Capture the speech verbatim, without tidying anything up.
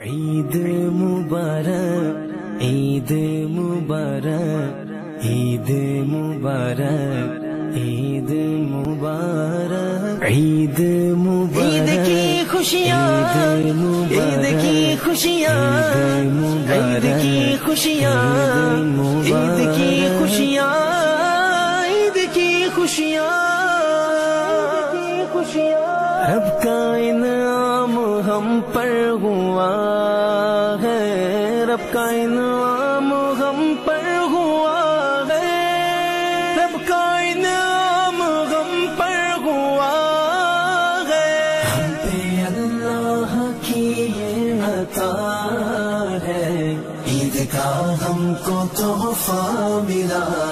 ईद मुबारक, ईद मुबारक, ईद मुबारक, ईद मुबारक, ईद मुबारक, ईद की खुशियाँ, ईद की खुशियाँ, ईद की खुशियाँ, ईद की खुशियाँ, ईद की खुशियाँ, रब का इनाम हम पर हुआ है, रब का इनाम हम पर हुआ है, रब का इनाम हम पर हुआ है। हम पे अल्लाह की ये अता है, ईद का हमको तोहफा मिला